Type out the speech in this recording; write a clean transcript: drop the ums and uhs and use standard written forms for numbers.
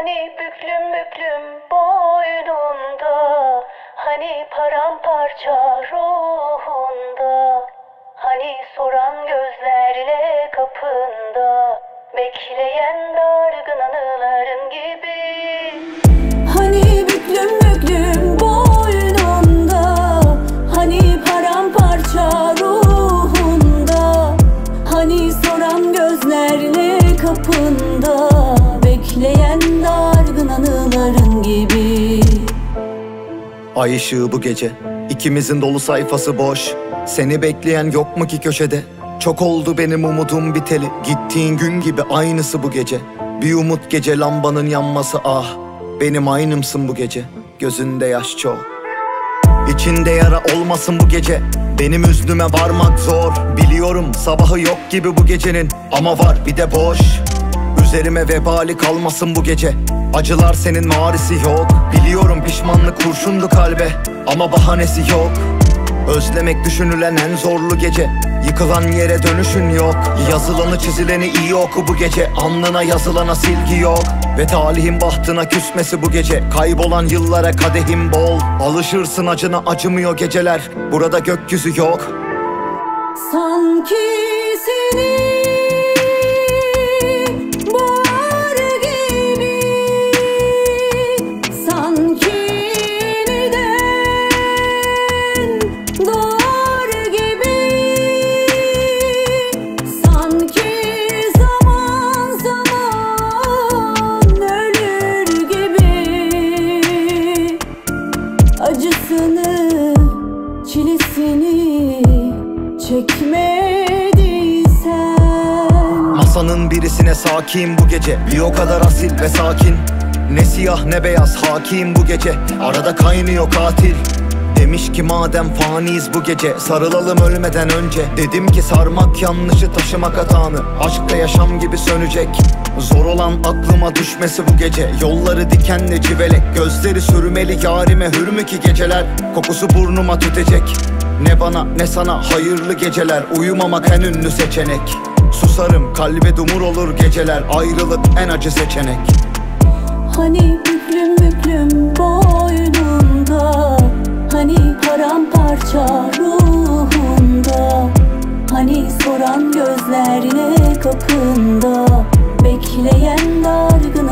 Hani büklüm büklüm boynunda, hani paramparça ruhunda, hani soran gözlerle kapında, bekleyen dargın anıların gibi. Hani büklüm büklüm boynunda, hani paramparça ruhunda, hani soran gözlerle kapında, bekleyen dargın anıların gibi. Ay ışığı bu gece, ikimizin dolu sayfası boş. Seni bekleyen yok mu ki köşede? Çok oldu benim umudum biteli. Gittiğin gün gibi aynısı bu gece. Bir umut gece lambanın yanması, ah benim aynımsın bu gece. Gözünde yaş çok, İçinde yara olmasın bu gece. Benim üstüme varmak zor, biliyorum sabahı yok gibi bu gecenin. Ama var bir de boş, üzerime vebali kalmasın bu gece. Acılar senin marisi yok, biliyorum pişmanlık kurşundu kalbe. Ama bahanesi yok, özlemek düşünülen en zorlu gece. Yıkılan yere dönüşün yok, yazılanı çizileni iyi oku bu gece. Alnına yazılana silgi yok, ve talihin bahtına küsmesi bu gece. Kaybolan yıllara kadehim bol, alışırsın acına acımıyor geceler. Burada gökyüzü yok. Sanki seni boğar gibi, sanki yeniden doğar gibi, sanki zaman zaman ölür gibi. Acısını, çilesini çekmediysen. Masanın birisine sakin bu gece, bir o kadar asil ve sakin. Ne siyah ne beyaz hakim bu gece, arada kaynıyor katil. Demiş ki madem faniyiz bu gece, sarılalım ölmeden önce. Dedim ki sarmak yanlışı, taşımak hatanı. Aşkla yaşam gibi sönecek, zor olan aklıma düşmesi bu gece. Yolları dikenle civelek, gözleri sürmeli yarime hür mü ki geceler. Kokusu burnuma tütecek, ne bana ne sana hayırlı geceler. Uyumamak en ünlü seçenek, susarım kalbe dumur olur geceler. Ayrılık en acı seçenek. Hani büklüm büklüm boynunda, hani paramparça ruhunda, hani soran gözlerine kapında, bekleyen dargın